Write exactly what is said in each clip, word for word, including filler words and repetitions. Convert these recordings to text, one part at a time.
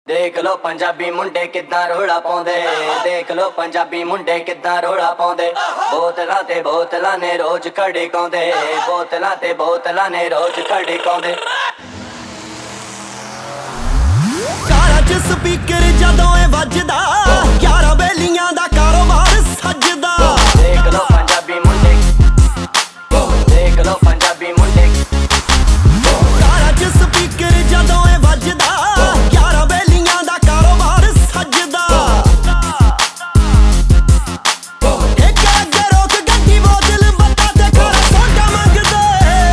देख लो पंजाबी मुंडे किद्दां रोड़ा पाउंदे, देख लो पंजाबी मुंडे किद्दां रोड़ा पाउंदे। बोतलां ते बोतलां ने रोज खड़काउंदे, बोतलां ते बोतलां ने रोज खड़काउंदे। कारा च स्पीकर जदों ए वजदा, ग्यारह बेलियां दा कारोबार सजदा। देख लो पंजाबी मुंडे, देख लो पंजाबी मुंडे। कारा च स्पीकर जदों ए वजदा, ग्यारह बेलियां दा कारोबार सजदा। एक अगे रोक गड्डी बोतल बत्ता ते खारा सोडा मंगदे।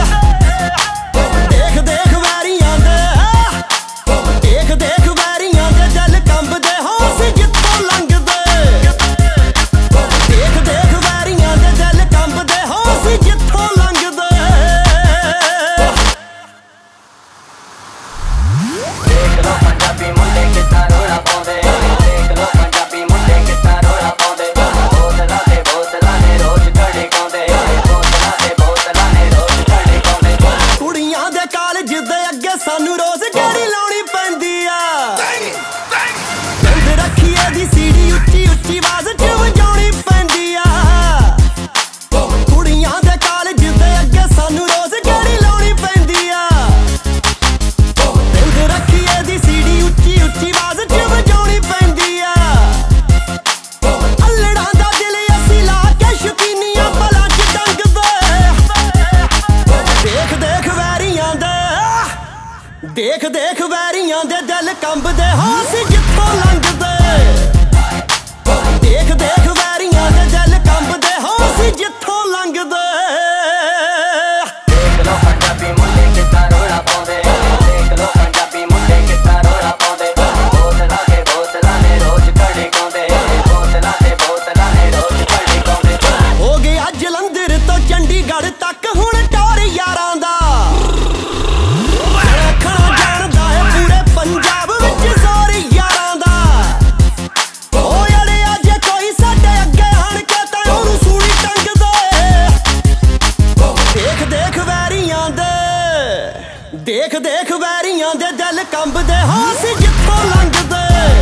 देख देख वैरियां दे, देख देख वैरियां दे दिल कंबदे होश जित्थों लंघदे। देख देख वैरियां दे दिल कंबदे होश जित्थों लंघदे। देख लो पंजाबी मुंडे किद्दां रोड़ा पाउंदे, देख लो पंजाबी मुंडे किद्दां रोड़ा पाउंदे। बोतलां ते बोतलां ने रोज खड़काउंदे, बोतलां ते बोतलां ने रोज खड़काउंदे। कुड़ियां दे कालज दे अगे सानू रोज गेड़ी लाउणी पैंदी आ। बंद रखिए दी सीढ़ी उच्ची उच्ची आवाज च वजाउणी पैंदी आ। कुड़ियां दे कालज दे अगे सानू रोज गेड़ी लाउणी पैंदी आ। बंद रखिए दी सीढ़ी उच्ची उच्ची आवाज च वजाउणी पैंदी आ। अल्लड़ां दा दिल असी ला के शकीनियां भला च डंगदे। देख देख वैरियां दे, देख देख वैरियां दे दिल कंबदे होश जित्थों लंघदे। देख देख वैरियां दे दिल कंबदे होश जित्थों लंघदे। देख लो पंजाबी मुंडे किद्दां रोड़ा पाउंदे, देख लो पंजाबी मुंडे किद्दां रोड़ा पाउंदे। बोतलां ते बोतलां ने रोज खड़काउंदे, बोतलां ते बोतलां ने रोज खड़काउंदे। हो गया जलंधर तो चंडीगढ़ तक हुण टोर यारां दा। रखना जानदा है पूरे पंजाब विच जोर यारां दा। ओ अड़िया जे कोई साडे अगे आण के तां ओनू सूली टंगदे। देख देख वैरियां दे, देख देख वैरियां दे दिल कंबदे होश जित्थों लंघदे।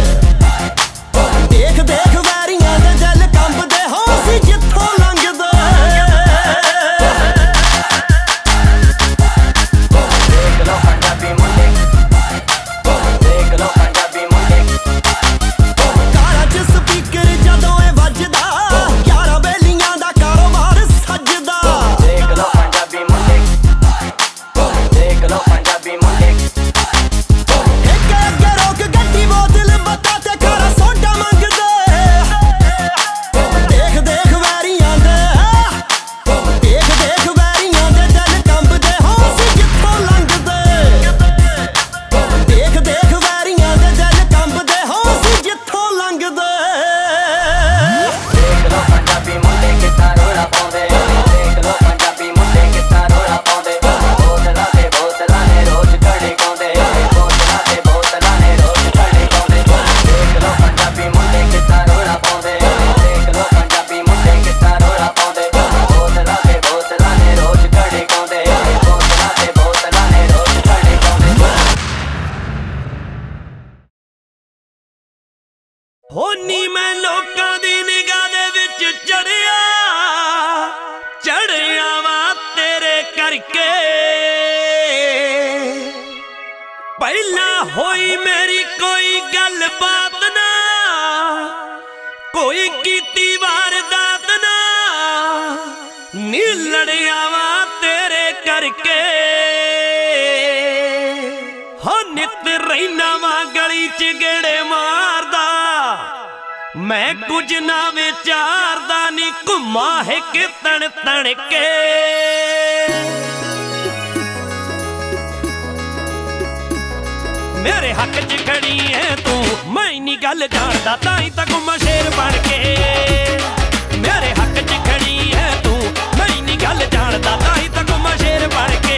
देख देख वैरियां दे दिल कंबदे होश जित्थों लंघदे। देख लो पंजाबी मुंडे, देख लो पंजाबी मुंडे। कारा च स्पीकर जदों ए वजदा, ग्यारह बेलियां दा कारोबार सजदा। देख लो पंजाबी मुंडे, देख लो पंजाबी मुंडे। एक अगे रोक गड्डी बोतल बत्ता ते खारा सोडा मंगदे। देख देख वैरियां दे, देख देख वैरियां दे दिल कंबदे होश जित्थों लंघदे। देख देख वैरियां दे दिल कंबदे होश जित्थों लंघदे। देख लो पंजाबी मुंडे किद्दां रोड़ा पाउंदे, देख लो पंजाबी मुंडे किद्दां रोड़ा पाउंदे। बोतलां ते बोतलां ने रोज खड़काउंदे, बोतलां ते बोतलां ने रोज खड़काउंदे। देख लो पंजाबी मुंडे किद्दां रोड़ा पाउंदे, देख लो पंजाबी मुंडे किद्दां रोड़ा पाउंदे। बोतलां ते बोतलां ने रोज खड़काउंदे, बोतलां ते बोतलां ने रोज खड़काउंदे। होनी मैं लोकां दी निगाह दे विच चढ़िया, चढ़िया वा तेरे करके। पहला होई मेरी कोई गल बात ना, कोई कीती वारदात ना, नी लड़िया वा तेरे करके। हो नित रैना वा गली च गेड़े मारदा, मैं कुछ ना विचारदा नी घुमा है कि तन तन के। मेरे हक च खड़ी है तू, मैं नी गल जानदा ताई तक घुमा शेर बन के। मेरे हक च खड़ी है तू, मैं नी गल जानदा ताई तक घुमा शेर बन के।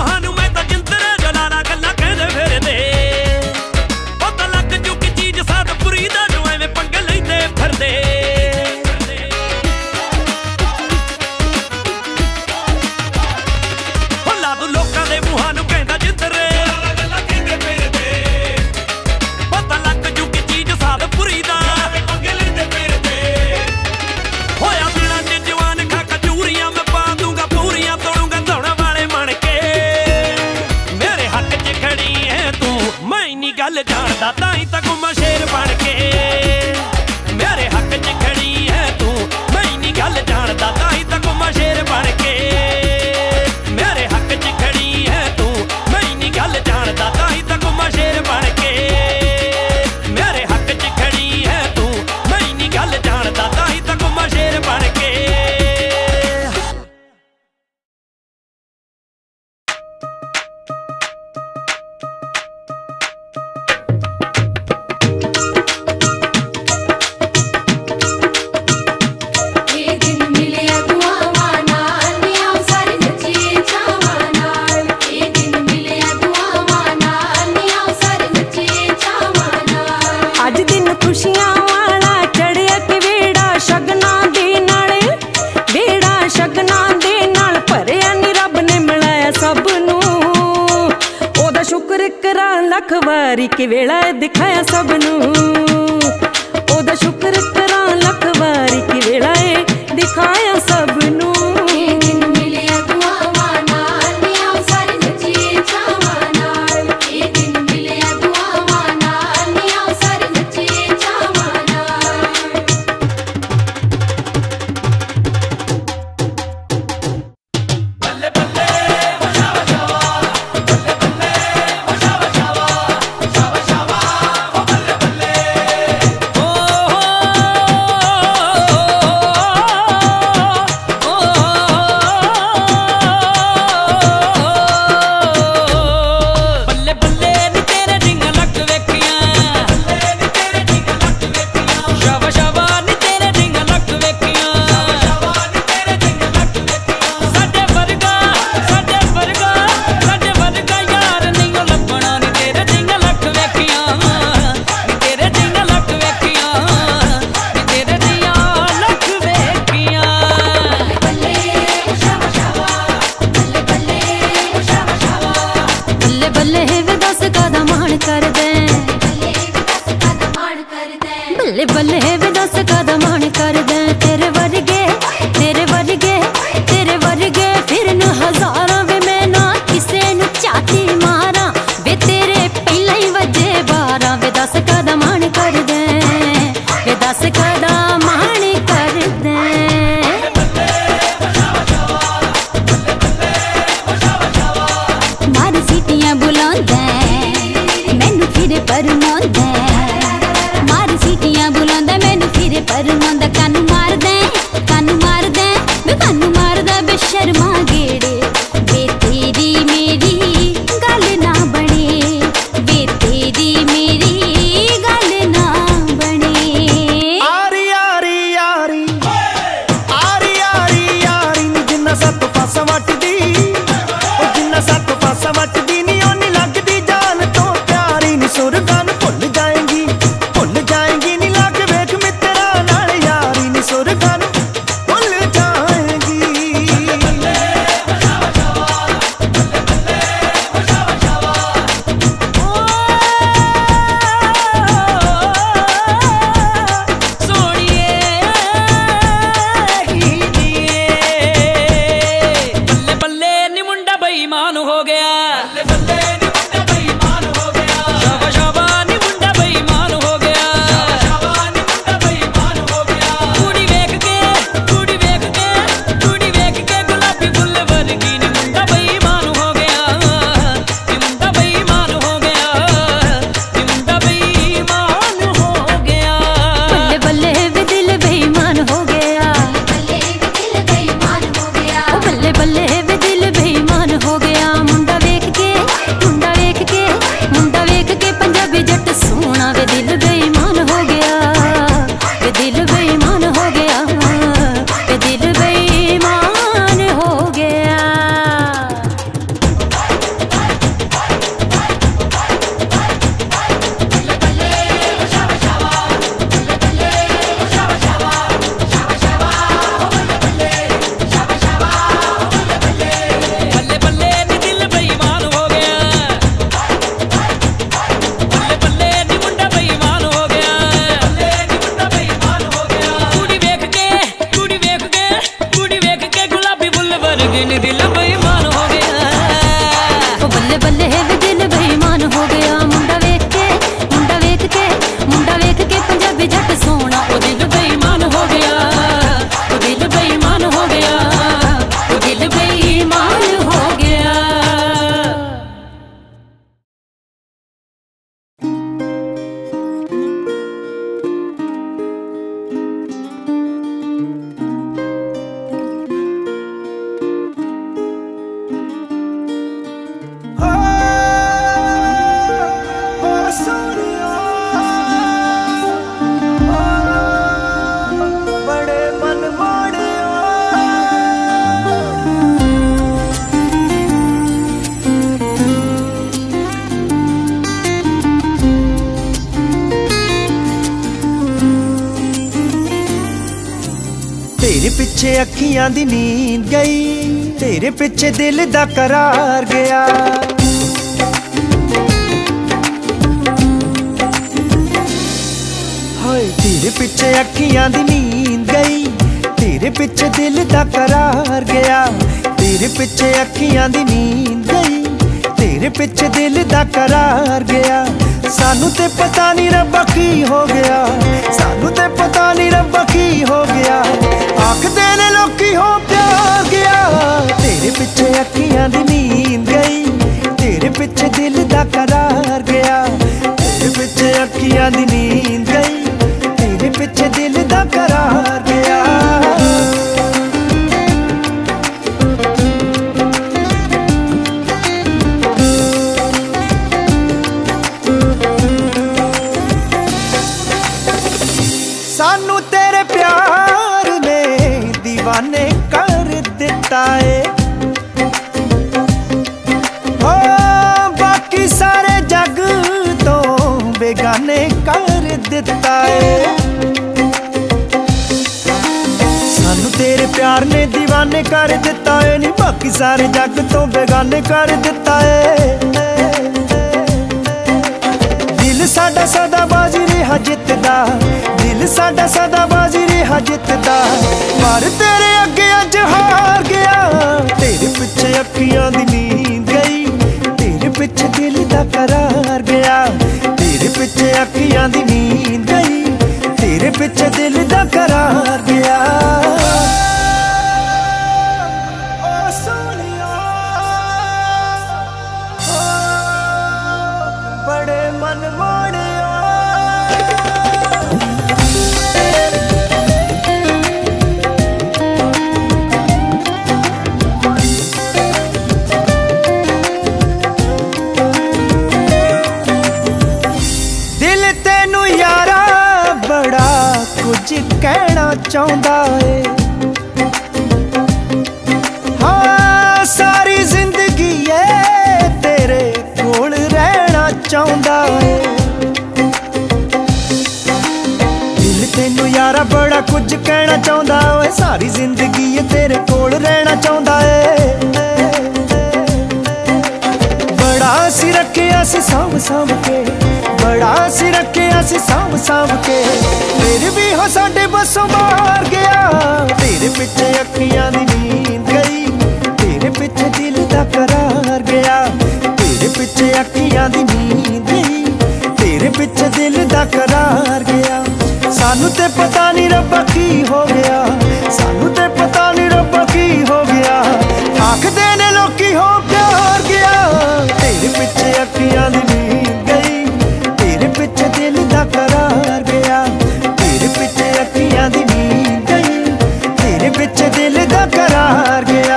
मुहानू मैं तो जिंदरे जलाला गल्ला कहदे फिरदे पता लग चुकी चीज सादपुरी दा जो एवें पंगे लैंदे फिरदे हो लादू लोकां दे मुहानू कहंदा जिंदरे गल्ला कहदे फिरदे पता लग चुकी चीज सादपुरी दा पंगे लैंदे फिरदे होया बिना च जवान खा कचूरियां मैं पा दूंगा पूरियां तोड़ूंगा दौड़ा वाले मन के मेरे हक च खड़ी है तू मैं नहीं गल जानदा ताई तक मैं शेर बन के मेरे हक च खड़ी है तू मैं नहीं गल जानदा ताई तक मैं शेर बन के मेरे हक च खड़ी है तू मैं नहीं गल जानदा ताई तक मैं शेर बन के मेरे हक च खड़ी है तू मैं नहीं गल जानदा ताई तक मैं शेर बन के लख वारी कि वेला दिखाया सबनू ओदा शुक्र करा लख वारी कि वेला दिखाया सबनू बल्ले बल्ले वे दस कदा मान कर दे तेरे वर्गे तेरे वर्गे तेरे वर्गे फिर न हजारां वे मैं ना किसे नु चाती मारा वे तेरे पहला ही वजे बारह वे दस कदा मान कर दे वे दस कदा मान कर दे मार सीटियां बुलांदे मैनू फिर परमांदे मार सीटियां बुलांदे मैनू पिछे अखियां दी नींद गई, तेरे पिछे दिल दा करार गया। हाय तेरे पिछे अखियां दी नींद गई, तेरे पिछे दिल दा करार गया। तेरे पिछे अखियां दी नींद गई, तेरे पिछे दिल दा करार गया। सानू ते पता नहीं रब्बा की हो गया, सानू ते पता नहीं रब्बा की हो गया। आखदे ने लोकी हो प्यार गया। तेरे पिछे अखियां दी नींद गई, तेरे पिछे दिल दा करार गया। तेरे पिछे अखियां दी नींद गई, तेरे पिछे दिल दा करार गया। सानू तेरे प्यार ने दीवाने कर दिता है। हो बाकी सारे जग तो बेगाने कर दिता है। सानू तेरे प्यार ने दीवाने कर दिता है, नहीं बाकी सारे जग तो बेगाने कर दिता है। दिल साडा सदा बाजी रहा जितदा, दिल साडा सदा बाजी रहा जितदा, पर तेरे अगे अज हार गया। तेरे पिछे अखियां दी नींद गई, तेरे पिछे दिल दा करार गया। तेरे पिछे अखियां दी नींद गई, तेरे पिछे दिल दा करार गया। ओ सोनिया ओ बड़े मन मोड़िया। कुछ कहना चाहता है, हाँ सारी जिंदगी है तेरे कोल रहना चाहता है। दिल तेनू यारा बड़ा कुछ कहना चाहता है, सारी जिंदगी है तेरे कोल रहना चाहता है। बड़ा सी रखिया सी सांभ सांभ के, बड़ा सी रखिया सी सांभ सांभ के, फिर भी हो साडे बसों मार गया। तेरे पिछे अखियां दी नींद गई, तेरे पिछे दिल दा करार गया। तेरे पिछे अखियां दी नींद गई, तेरे पिछे दिल दा करार गया। सानू ते पता नहीं रब्बा की हो गया, सानू ते पता नहीं रब्बा की हो गया। आखदे ने लोकी हो प्यार गया। तेरे पिछे अखियां दी नींद गई, तेरे पिछे दिल दा करार गया। तेरे पिछे अखियां दी नींद गई, तेरे पिछे दिल दा करार गया।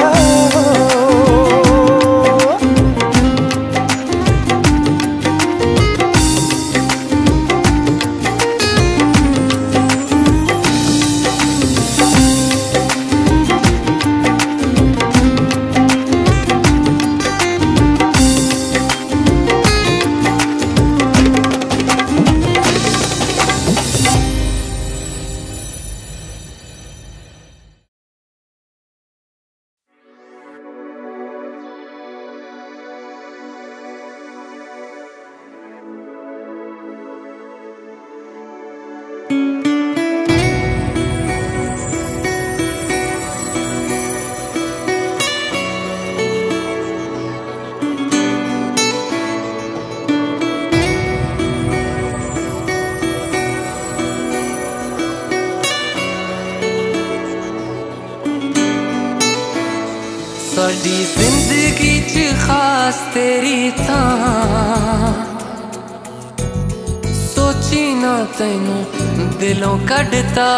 साडी जिंदगी च खास तेरी थां, सोची ना तैनू दिलों कढ़ता।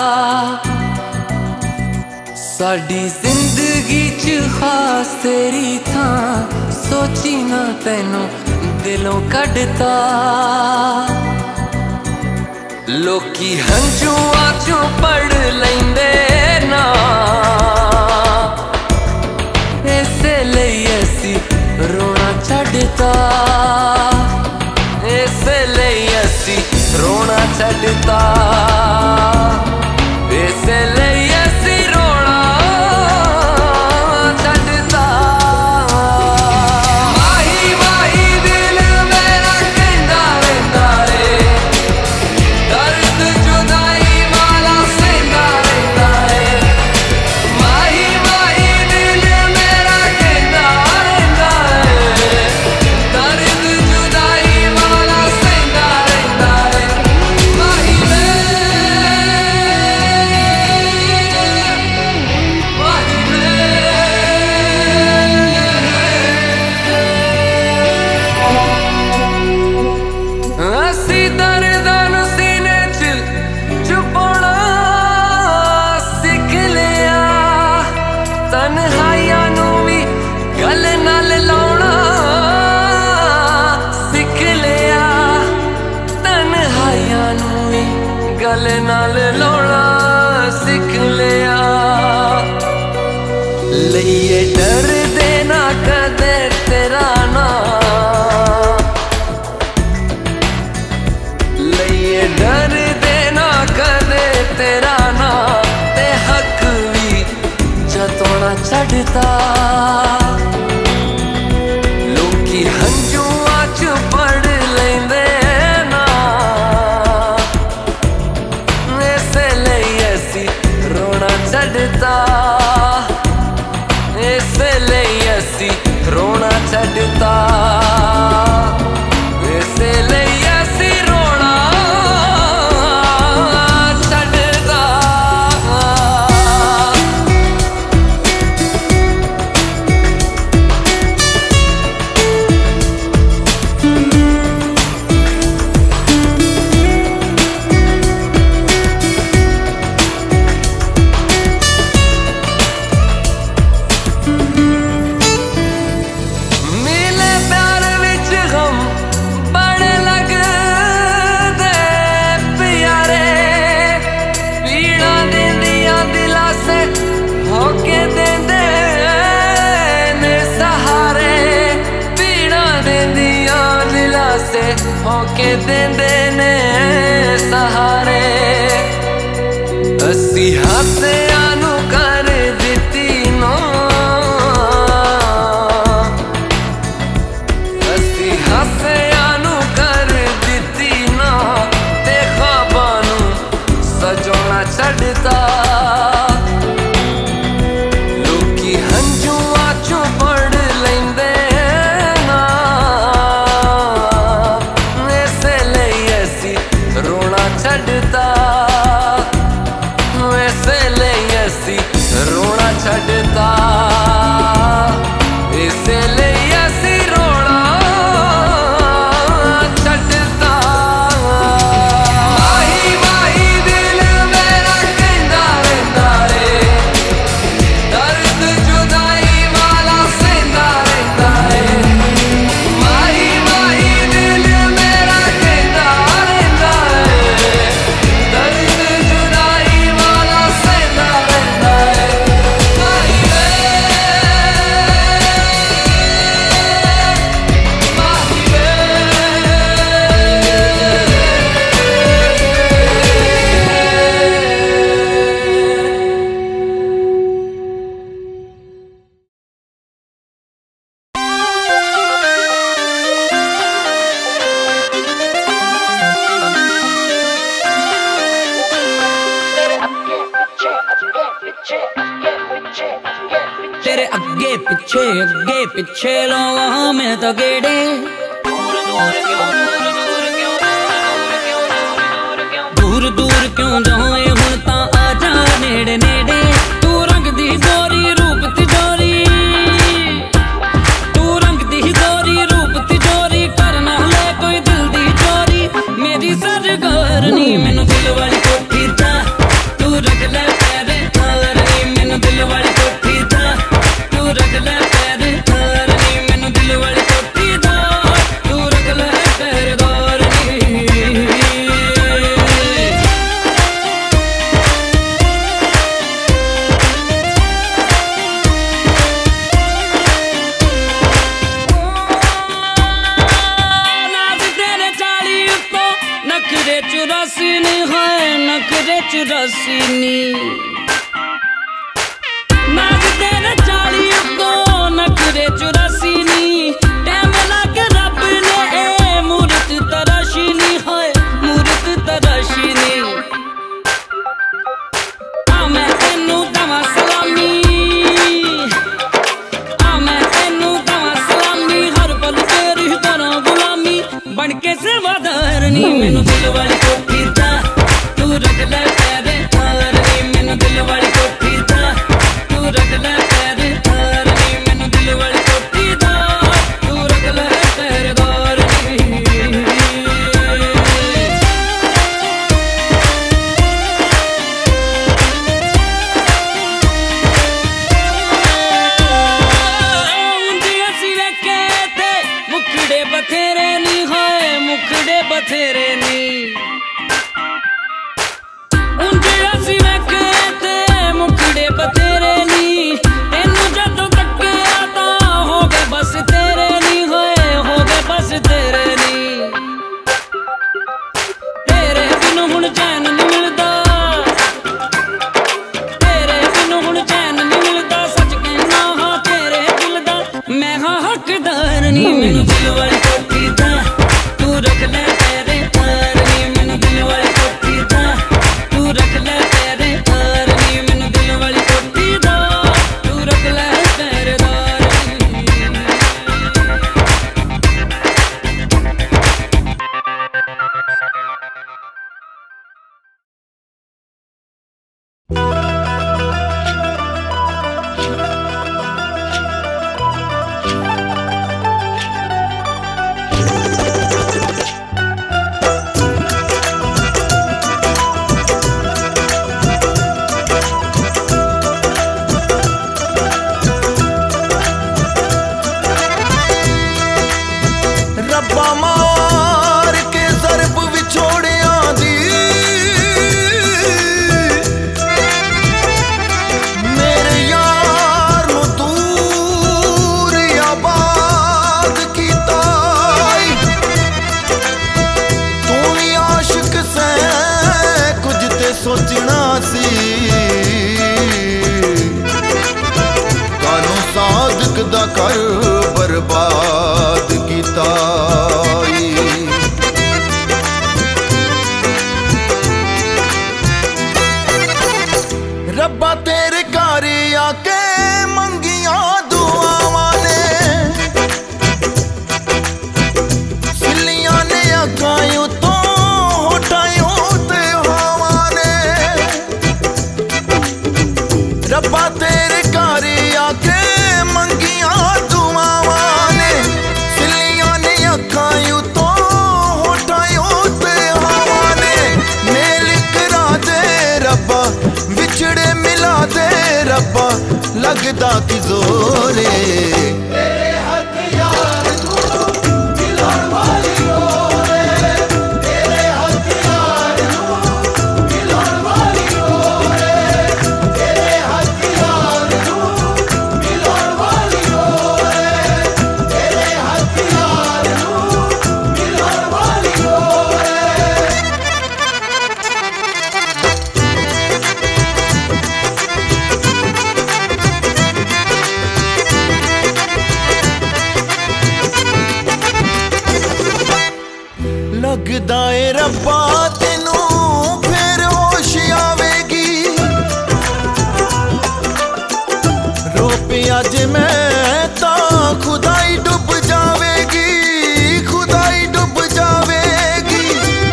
साडी जिंदगी च खास तेरी थां, सोची ना तैनू दिलों कढ़ता। लोकी हंझुआं चों पढ़ लैंदे ना, रोना छड्डता। इसलिए असी रोना छड्डता, इसलिए असी गल नाल लाउणा सिख लिया। लइए डर देना कदे तेरा ना, लइए डर देना कदे तेरा ना, ते हक भी जतोना छड़ता। लोकी हंजुआ च पढ़ लेंदे ना, इसे लई असी रोना छड़ता, इसे लई असी रोना छड़ता, इसे लई असी रोना छड़ता। होके देंदे ने सहारे, असी हासियां नू कर दिती ना, असी हासियां नू कर दिती ना, ते ख्वाबां नू सजोना छड़ता। लोकी हंजुआ चों पढ़ लेंदे ना, रोना छड़ता, वैसे लई असी रोना छड़ता, इसे लई असी रोना छड़ता। माही माही दिल मेरा कहंदा रहिंदा रे, दर्द जुदाई वाला सहंदा रहिंदा रे। माही माही दिल मेरा कहंदा रहिंदा रे, दर्द जुदाई वाला सहंदा रहिंदा रे। माही वे, माही वे। तेरे अगे पिछे अगे पिछे लावां मैं तो गेड़े, दूर दूर क्यों जाए हुण तां आ जा नेड़े नेड़े। तू रंग दी गोरी रूप तिजोरी, तू रंग दी गोरी रूप तिजोरी, करना ले कोई दिल दी चोरी। मेरी सरगरनी मैनू दिल वाली कोठी दा, तू रख ले पैरे तारनी, मैनू दिल वाली कोठी दा, तू रख ले पैरे तारनी, मैनू दिल वाली कोठी दा, तू रख ले पैरे तारनी। नाज़ तेरे चाली उत्तों नखरे चुरासी नी, हाय नखरे चुरासी नी। नाज़ तेरे चाली उत्तों नखरे चुरासी नी, टैम लग रब ने ए मूरत तराशी नी, हाय मूरत तराशी नी। आ मैं तेनू दवां सलामी, आ मैं तेनू दवां सलामी, हर पल तेरी करां गुलामी, बनके सेवादारनी। मैनू दिल वाली कोठी दा, तू रख ले पैरे तारनी, मैनू दिल वाली कोठी दा, तू रख ले पैरे तारनी, मैनू दिल वाली कोठी दा, तू रख ले पैरे तारनी। बथेरे नी, हाय मुखड़े बथेरे नी। हकदार नी मैनू दिल वाली कोठी दा तू रख ले तेरे तार नी मैनू दिल वाली कोठी दा तू रख ले तेरे तार नी मैनू दिल वाली कोठी दा तू रख ले तेरे तार सोचना सी कानू सादक दा कर बर्बाद कीता रब्बा तेरे घर आके मंगिया दुआवां ने सिलियां ने अखायूं तो होटायूं ते रब्बा तेरे घर आके मंगिया दुआवां ने सिलियां ने अखायूं तो होठायूं ते हवा ने मेल करा दे रब्बा विछड़े मिला दे रब्बा लगदा कि जोरे लगदा ए रब्बा तेनू फिर होश आवेगी रो पिया जे मैं तां खुदाई डुब जावेगी खुदाई डुब जावेगी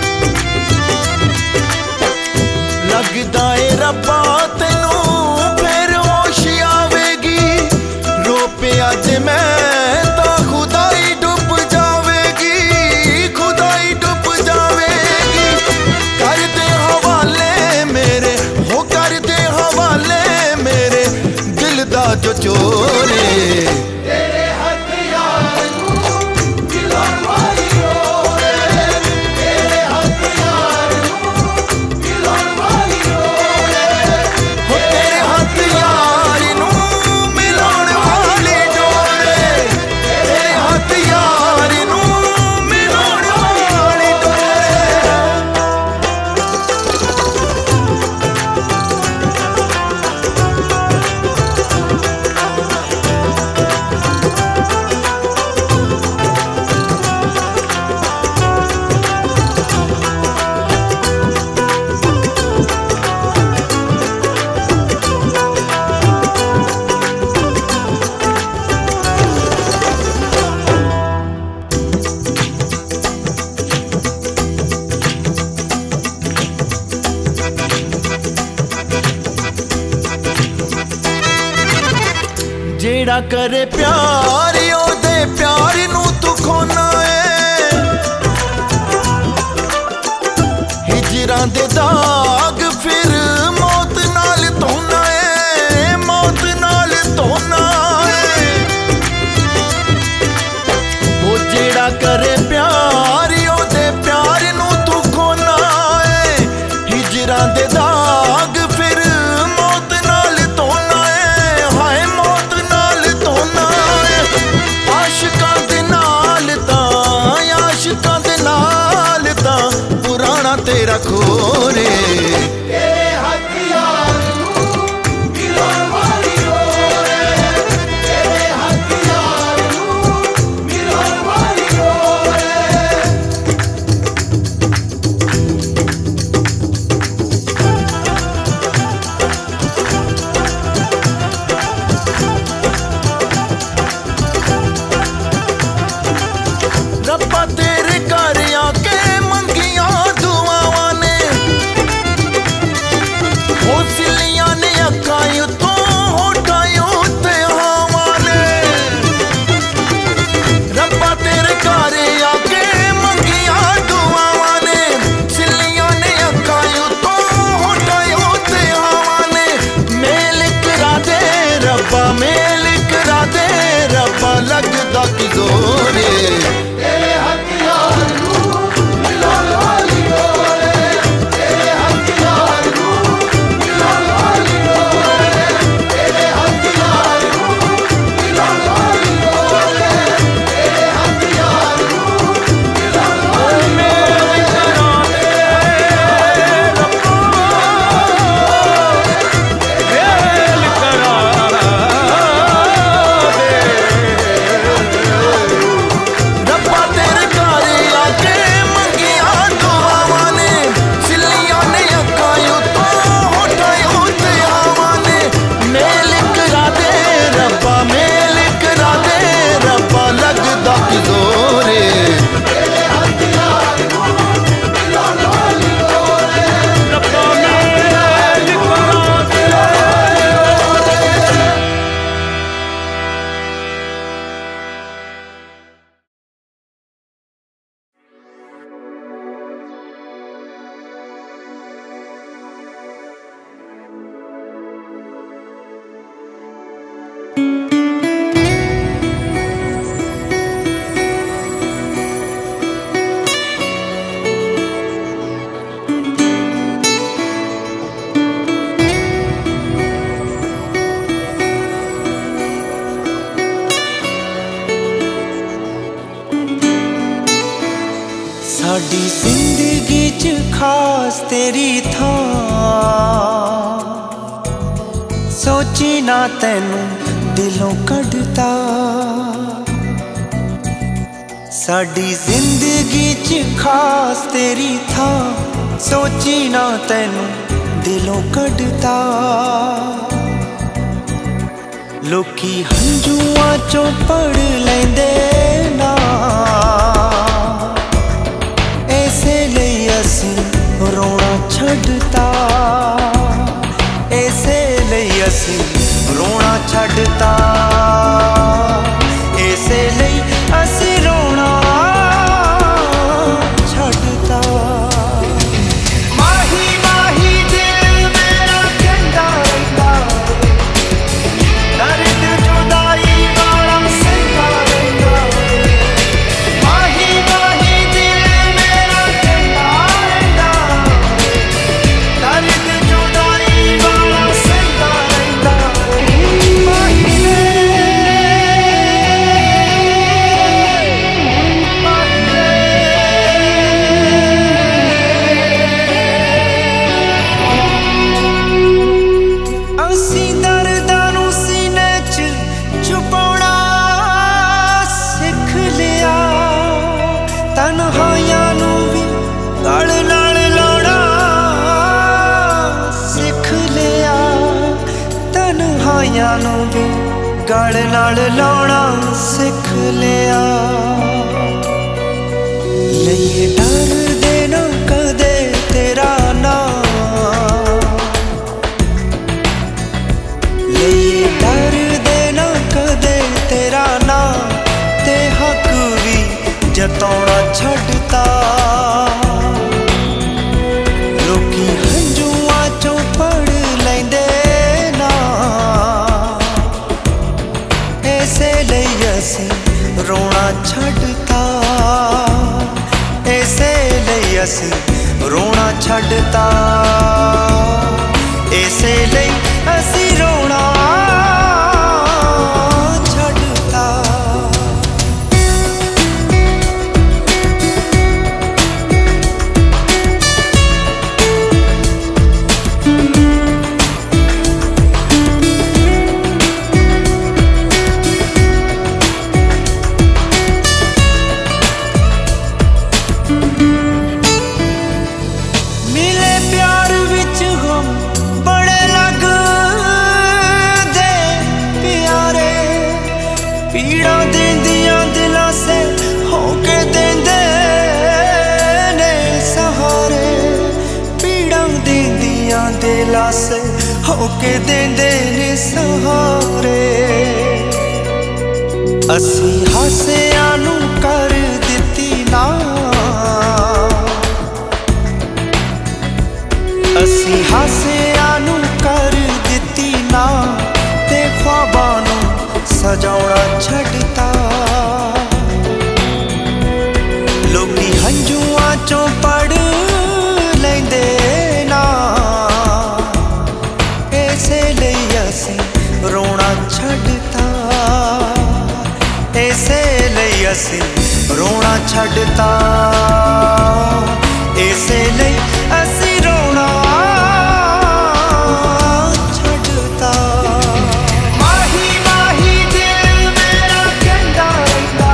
लगदा ए रब्बा तेनू फिर होश आवेगी रो पिया जे मैं तां खुदाई डुब जावेगी खुदाई डुब जावेगी कर दे हवाले मेरे हो कर दे हवाले मेरे दिल दा जो चोरे तेरे हथियार नू मिलाण वाली होए तेरे हथियार नू मिलाण वाली होए हो तेरे हथियार नू मिलाण वाली डोरे तेरे हथियार नू मिलाण वाली डोरे जेड़ा करे प्यार ओदे प्यार नू तू खोना है हिजरां दे दाग फिर मौत नाल धोना है मौत नाल धोना है वो जेड़ा करे प्यार ओदे प्यार नू तू खोना है हिजरां दे दाग फिर मौत नाल धोना है हाय मौत नाल धोना है आशिकां दे नाल तां आशिकां दे नाल तां पुराना तेरा खोरे तेरे हथियार नू मिलाण वाली होए तेरे हथियार नू साडी जिंदगी च खास तेरी थां सोची ना तैनू दिलों कढ़ता साडी जिंदगी च खास तेरी थां सोची ना तैनू दिलों कढ़ता लोकी हंजुआं चों पढ़ लैंदे ना ऐसे लई असीं रोना छड्डता ऐसे लई असीं रोना छड्डता ऐसे लई असीं रोना छड्डता माही माही दिल मेरा कहंदा रहिंदा दर्द जुदाई वाला सहंदा रहिंदा माही माही दिल मेरा कहंदा रहिंदा दर्द जुदाई वाला सहंदा रहिंदा माही ਅਸੀਂ ਦਰਦਾਂ ਨੂੰ ਸੀਨੇ 'ਚ ਛੁਪਾਉਣਾ ਸਿੱਖ ਲਿਆ ਤਨਹਾਈਆਂ ਨੂੰ ਵੀ ਗਲ ਨਾਲ ਲਾਉਣਾ ਸਿੱਖ ਲਿਆ ਤਨਹਾਈਆਂ ਨੂੰ ਵੀ ਗਲ ਨਾਲ ਲਾਉਣਾ ਸਿੱਖ ਲਿਆ ਲਈਏ ਡਰਦੇ ਨਾ ਕਦੇ ਤੇਰਾ ਨਾਂ ਲਈਏ ਡਰਦੇ ਨਾ ਕਦੇ ਤੇਰਾ ਨਾਂ ਤੇ ਹੱਕ ਵੀ ਜਤਾਉਣਾ ਛੱਡਤਾ ਲੋਕੀ ਹੰਝੂਆਂ ਚੋਂ ਪੜ ਲੈਂਦੇ ਨਾ ਐਸੇ ਲਈ ਅਸੀਂ ਰੋਣਾ ਛੱਡਤਾ ਐਸੇ ਲਈ ਅਸੀਂ ਰੋਣਾ ਛੱਡਤਾ ऐसे लई असी रोना छड्डता मिले प्यार विच हम बड़े लगदे प्यारे पीड़ा देंदियां दिलां से होके देंदे ने सहारे पीड़ा देंदियां दिलां से होके देंदे ने सहारे असी हासियां नू कर दित्ती ना ਅਸੀਂ ਹਾਸਿਆਂ ਨੂੰ ਕਰ ਦਿੱਤੀ ਨਾ ਤੇ ख्वाबां ਨੂੰ ਸਜਾਉਣਾ ਛੱਡਤਾ ਲੋਕੀ ਹੰਝੂਆਂ ਚੋਂ ਪੜ ਲੈਂਦੇ ਨਾ ਐਸੇ ਲਈ ਅਸੀਂ ਰੋਣਾ ਛੱਡਤਾ ਐਸੇ ਲਈ ਅਸੀਂ ਰੋਣਾ ਛੱਡਤਾ ਐਸੇ ਲਈ ਅਸੀਂ ਰੋਣਾ ਛੱਡਤਾ ਮਾਹੀ ਮਾਹੀ ਦਿਲ ਮੇਰਾ ਕਹਿੰਦਾ ਰਹਿੰਦਾ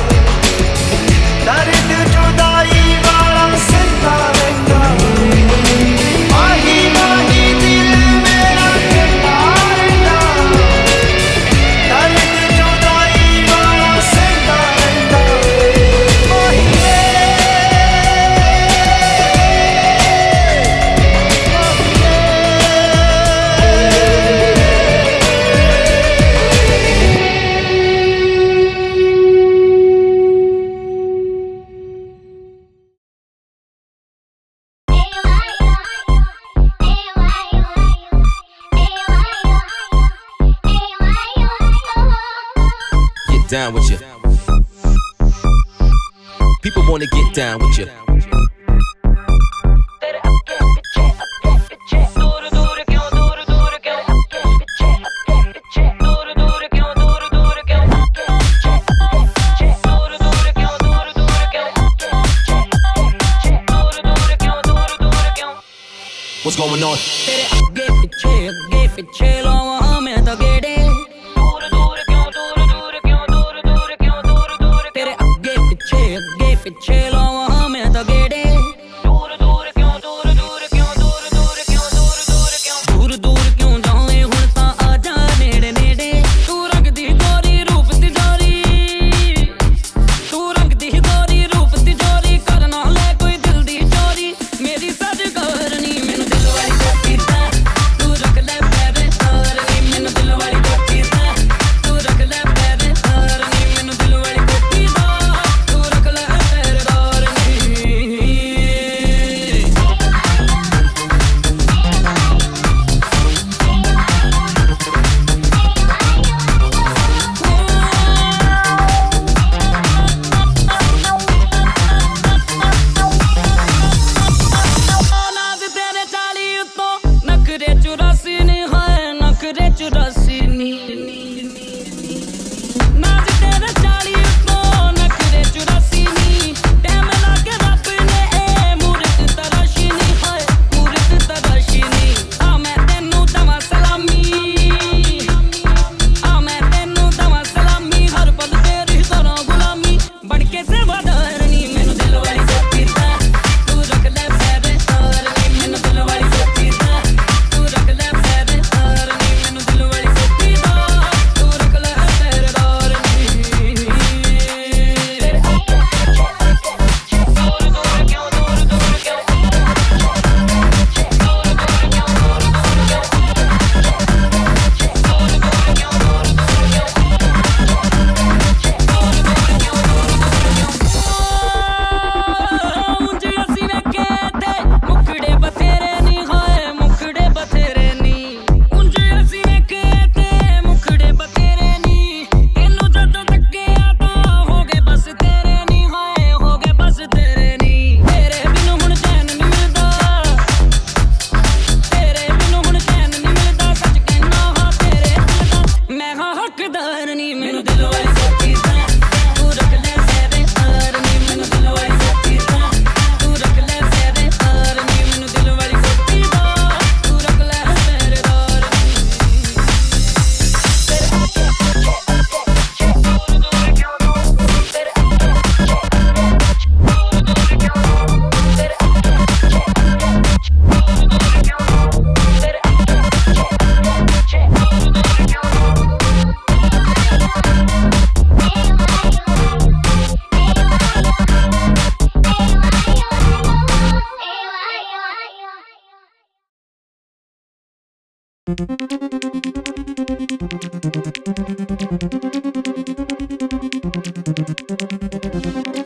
ਦਰਦ ਜੁਦਾਈ ਵਾਲਾ ਸਹਿੰਦਾ ਰਹਿੰਦਾ ਮਾਹੀ ਮਾਹੀ ਦਿਲ ਮੇਰਾ ਕਹਿੰਦਾ ਰਹਿੰਦਾ ਦਰਦ ਜੁਦਾਈ ਵਾਲਾ ਸਹਿੰਦਾ ਰਹਿੰਦਾ ਮਾਹੀ Down with you. People wanna get down with you. going on. तेरे अगे पिछे अगे पिछे लावां मैं तां गेड़े दूर दूर क्यों दूर दूर क्यों दूर दूर क्यों दूर दूर तेरे अगे पिछे अगे पिछे लावां मैं तां गेड़े दूर दूर क्यों दूर दूर क्यों दूर दूर क्यों दूर दूर क्यों दूर दूर क्यों जावे हुण तां आ जा नेड़े नेड़े तू रंग दी गोरी रूप तिजोरी तू रंग दी गोरी रूप तिजोरी करना ले कोई दिल दी चोरी मेरी सज करनी मैनू दिल वाली कोठी दा तू रख ले पैरे हारनी मैनू दिल वाली कोठी दा तू रख ले पैरे हारनी मैनू दिल वाली कोठी दा तू रख ले पैरे हारनी नाज तेरे चाली उत्तों नखरे चुरासी नी हाय नखरे चुरासी नी नाज तेरे चाली उत्तों नखरे चुरासी नी टैम लागे रब ने ए मूरत तराशी नी हाय मूरत तराशी नी आ मैं तेनू दवा सलामी आ मैं तेनू दवा सलामी हर पल तेरी तरह गुलामी बन के सेवादारनी मैनू दिल वाली कोठी दा तू रख ले पैरे हारनी मैनू दिल वाली कोठी दा तू रख ले पैरे हारनी मैनू दिल वाली कोठी दा तू रख ले पैरे हारनी दूर दूर क्यों दूर दूर क्यों मुझे ਅਸੀਂ ਵੇਖੇ ਤੇ ਮੁਖੜੇ ਬਥੇਰੇ ਨੀ ਹਾਏ ਮੁਖੜੇ ਬਥੇਰੇ ਨੀ ਮੁਝੇ ਅਸੀਂ ਵੇਖੇ ਤੇ ਮੁਖੜੇ ਬਥੇਰੇ ਨੀ ਇਹਨੂੰ ਜਦੋਂ ਤੱਕਿਆ ਤਾਂ ਹੋ ਗਏ ਬਸ ਤੇਰੇ ਨੀ ਹਾਏ ਹੋ ਗਏ ਬਸ ਤੇਰੇ ਨੀ ਤੇਰੇ ਬਿਨ ਹੁਣ ਚੈਨ ਨਹੀਂ ਮਿਲਦਾ ਤੇਰੇ ਬਿਨ ਹੁਣ ਚੈਨ ਨਹੀਂ ਮਿਲਦਾ ਸੱਚ ਕਹਿਣਾ ਹਾਂ ਤੇਰੇ ਦਿਲ ਦਾ ਮੈਂ ਹਾਂ ਹੱਕਦਾਰ ਨੀ ਮੈਨੂੰ ਦਿਲ ਵਾਲੀ ਕੋਠੀ ਦਾ ਤੂੰ ਰੱਖ ਲੈ ਪੈਰੇ ਹਾਰਨੀ ਮੈਨੂੰ ਦਿਲ ਵਾਲੀ ਕੋਠੀ ਦਾ ਤੂੰ ਰੱਖ ਲੈ ਪੈਰੇ ਹਾਰਨੀ ਮੈਨੂੰ ਦਿਲ ਵਾਲੀ ਕੋਠੀ ਦਾ ਤੂੰ ਰੱਖ ਲੈ ਪੈਰੇ ਹਾਰਨੀ ਤੇਰੇ ਅੱਗੇ ਪਿੱਛੇ ਅੱਗੇ ਪਿੱਛੇ ਦੂਰ ਦੂਰ ਕਿਉਂ ਦੂਰ ਤੇਰੇ ਅੱਗੇ ਪਿੱਛੇ ਦੂਰ ਦੂਰ ਕਿਉਂ ਤੇਰੇ ਅੱਗੇ ਪਿੱਛੇ ਦੂਰ ਦੂਰ ਕਿਉਂ ਤੇਰੇ ਅੱਗੇ ਪਿੱਛੇ ਦੂਰ ਦੂਰ ਕਿਉਂ Thank you.